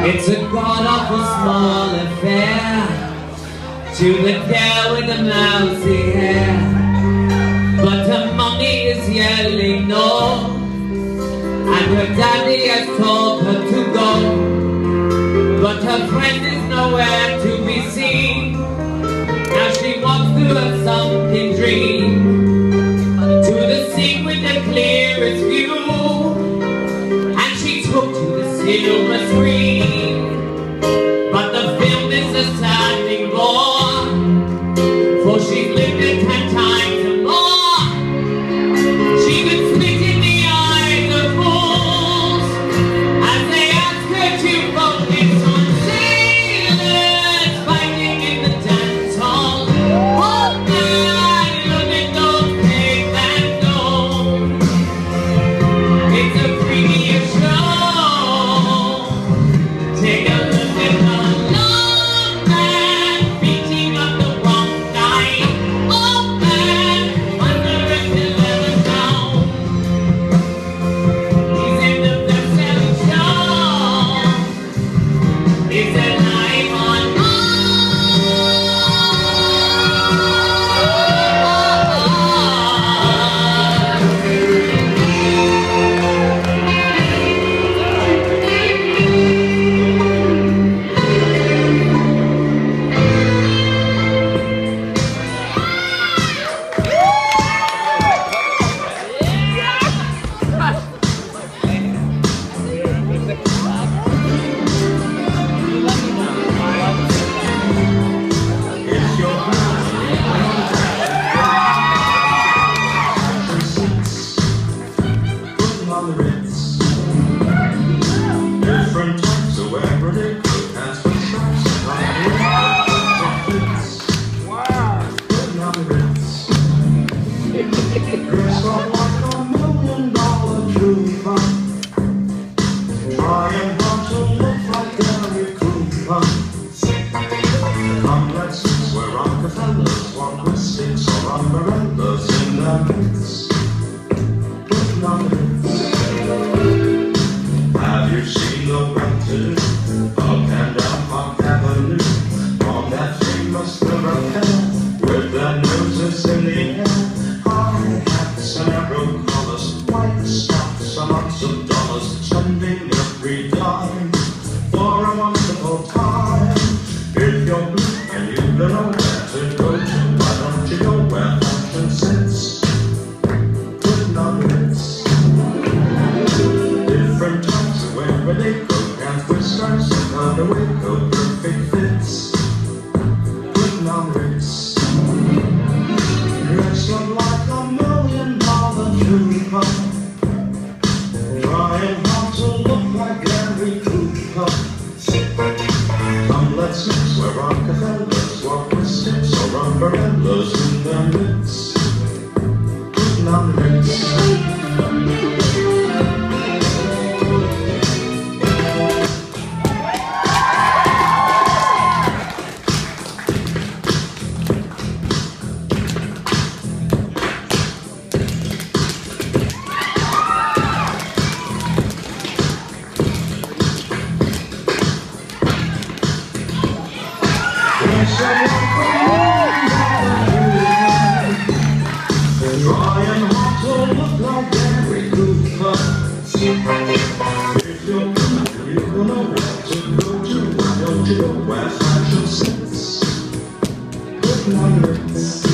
It's a god-awful small affair to the girl with the mousy hair, but her mommy is yelling no, and her daddy has told her to go, but her friend is nowhere to be seen. Now she walks through a sunken dream to the sea with the clearest view, and she took to the silver screen. But the film is a sad thing more, for she's lived it 10 times or more. She could spit in the eyes of fools as they ask her to focus on sailors fighting in the dance hall. Oh man, look at those pigs and gold. It's a prettier show. Take a look at the long man beating up the wrong guy. Oh man, wonder if he'll ever know. He's in the best-selling show. Is it live on have you seen the writers up and down Park Avenue on that famous thoroughfare with their noses in the air, high hats and arrow collars, white stocks and lots of dollars, spending every dime for a wonderful time? If you're blue and you don't know where to go to, why don't you go where fashion sits? Putting on Ritz. Different types of where they go, and whiskers and underwear go, perfect fits. Putting on Ritz. Dressed up like $1,000,000 trooper, trying hard to look like Gary Cooper. Come, let's mix where Rockefellers walk with sticks or umbrellas in their midst. Putting on Ritz. Trying hard to look like Gary Cooper. If you're good, you don't know where to go to. Why don't you go where fashion sits? Putting on Ritz.